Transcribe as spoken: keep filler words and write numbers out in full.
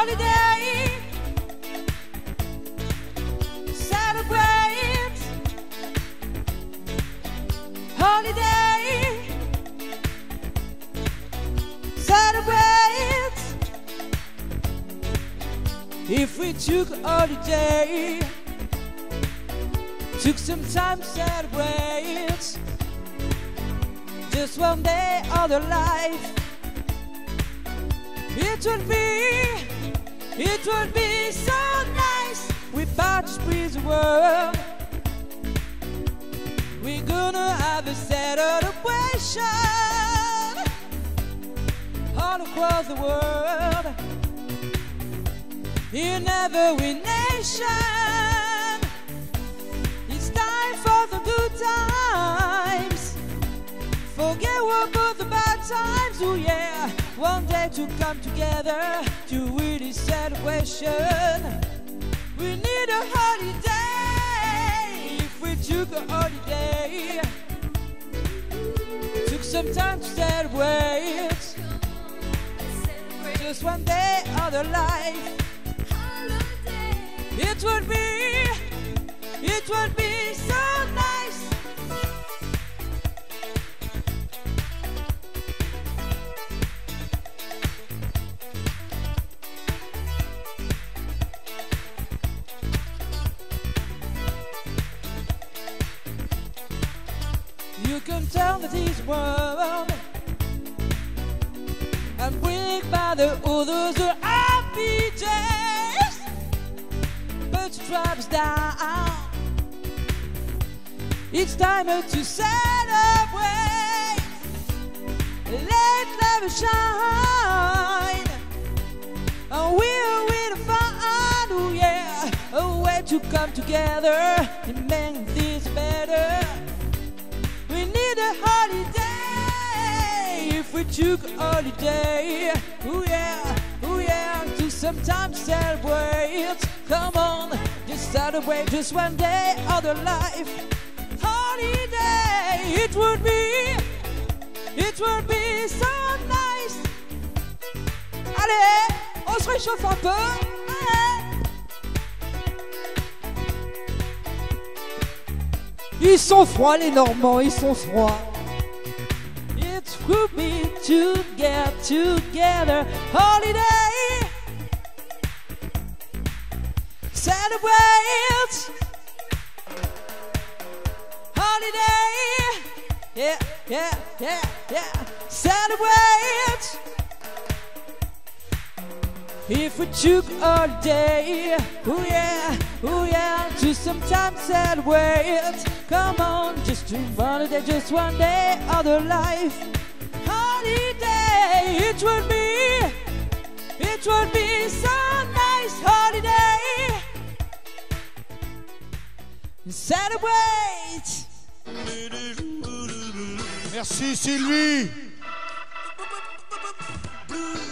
holiday. Celebrate. Holiday. Celebrate. If we took a holiday, took some time to celebrate, just one day of the life, it would be, it would be so nice. We about to spread the world. We're gonna have a celebration all across the world, in every nation. It's time for the good times. Forget about the bad times, oh yeah. One day to come together to really celebration. We need a holiday. If we took a holiday, took some time to celebrate, just one day of the life, it would be, it would be so nice. You can tell that this world and bring by the others the happy days, but to drive us down. It's time to celebrate. Let love shine, and we'll really find, oh yeah, a way to come together and make this better. We need a holiday. If we took a holiday, oh yeah, oh yeah, to some time to celebrate. Come on, just celebrate just one day of the life. Holiday, it would be, it would be so nice. Allez, on se réchauffe un peu. Allez. Ils sont froids les Normands, ils sont froids. It would be to get together. Holiday. Celebrate. Holiday. Yeah, yeah, yeah, yeah. Celebrate. If we took all day, oh yeah, oh yeah, to sometime celebrate. Come on, just to one day, just one day of the life. Holiday, it would be, it would be so nice. Holiday, celebrate. Merci Sylvie.